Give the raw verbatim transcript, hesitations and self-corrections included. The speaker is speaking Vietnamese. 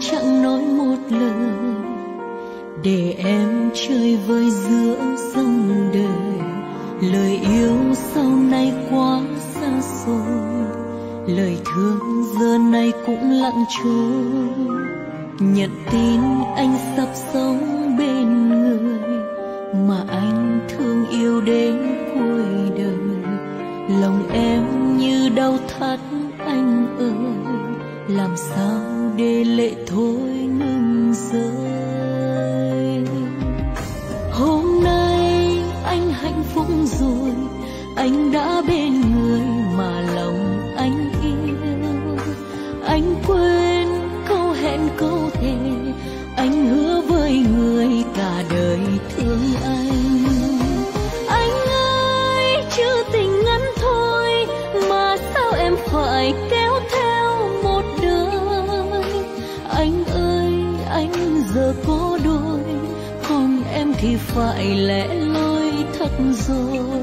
chẳng nói một lời, để em chơi vơi giữa dòng đời. Lời yêu sau này quá xa xôi, lời thương giờ này cũng lặng trôi. Nhận tin anh sắp sống bên người mà anh thương yêu đến cuối đời. Lòng em như đau thắt anh ơi, làm sao để lệ thôi ngừng rơi. Hôm nay anh hạnh phúc rồi, anh đã bên người mà lòng anh yêu. Anh quên câu hẹn câu thề, anh hứa với người cả đời thương anh. Anh ơi chữ tình ngắn thôi mà sao em phải kéo theo một đời. Anh ơi anh giờ có đôi, còn em thì phải lẻ loi thật rồi.